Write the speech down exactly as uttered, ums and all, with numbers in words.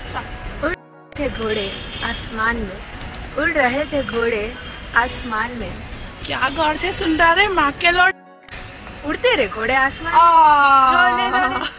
उड़ थे घोड़े आसमान में, उड़ रहे थे घोड़े आसमान में। क्या गौर से सुन रहा रे माँ के लौट। उड़ते रे घोड़े आसमान में।